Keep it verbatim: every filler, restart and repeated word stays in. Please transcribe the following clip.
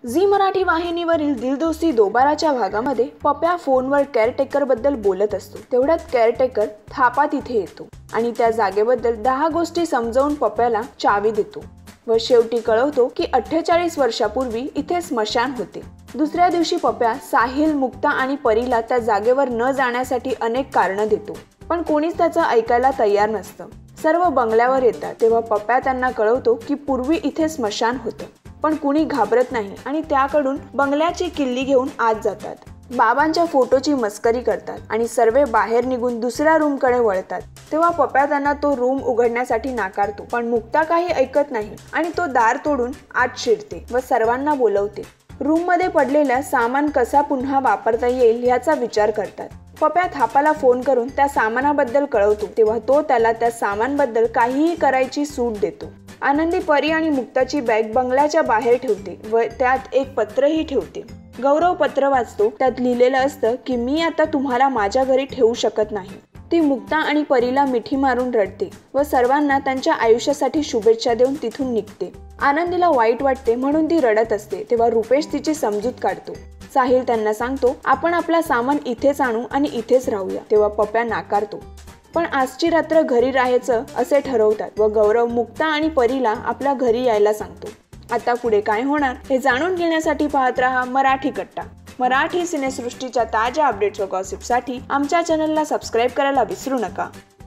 Zee Marathi वाहिनीवरील दिल दोस्ती दोबाराच्या भागामध्ये पप्या फोनवर केअरटेकर बद्दल बोलत असतो। तेवढ्यात केअरटेकर थापा तिथे येतो आणि त्या जागेबद्दल दहा गोष्टी समजावून पप्याला चावी देतो व शेवटी कळवतो की अठ्ठेचाळीस वर्षापूर्वी इथे स्मशान होते। दुसऱ्या दिवशी पप्या साहिल, मुक्ता आणि परीला त्या जागेवर न जाण्यासाठी अनेक कारण देतो, पण कोणीच त्याचं ऐकायला तयार नसतं। सर्व बंगल्यावर येतात तेव्हा पप्या त्यांना कळवतो की पूर्वी इथे स्मशान होतं, पण कुणी घाबरत नाही आणि त्याकडून बंगल्याची किल्ली घेऊन आत जातात। बाबांच्या फोटोची मस्करी करतात आणि सर्व बाहेर निघून दुसऱ्या रूम कडे वळतात। तेव्हा पप्या त्यांना तो रूम उघडण्यासाठी नाकारतो, पण मुक्ता काही ऐकत नाही आणि तो दार तोडून आत शिरते व सर्वांना बोलवते। रूम मध्ये पडलेला सामान कसा पुन्हा वापरता येईल याचा विचार करतात। पप्या थापाला फोन करून त्या सामानाबद्दल कळवतो, तेव्हा तो त्याला त्या सामानबद्दल काहीही करायची सूट देतो। आनंदी परी आणि मुक्ताची बॅग बंगल्याच्या बाहेर ठेवते व त्यात एक पत्रही ठेवते। गौरव पत्र वाचतो, त्यात लिहिलेलं असतं की मी आता तुम्हाला माझ्या घरी ठेवू शकत नाही। ती मुक्ता आणि परीला मिठी मारून रडते व सर्वांना त्यांच्या आयुष्यासाठी शुभेच्छा देऊन तिथून निघते। आनंदीला वाईट वाटते म्हणून ती रडत असते, तेव्हा रुपेश तिची समजूत काढतो। साहिल त्यांना सांगतो आपण आपला सामान इथेच आणू आणि इथेच राहूया, तेव्हा पप्या नाकारतो, पण आजची रात्र घरी राहायचं असे ठरवतात व गौरव मुक्ता आणि परीला आपल्या घरी यायला सांगतो। आता पुढे काय होणार हे जाणून घेण्यासाठी पाहत रहा मराठी कट्टा। मराठी सिनेसृष्टीच्या ताज्या अपडेट्स व गॉसिपसाठी आमच्या चॅनलला सबस्क्राईब करायला विसरू नका।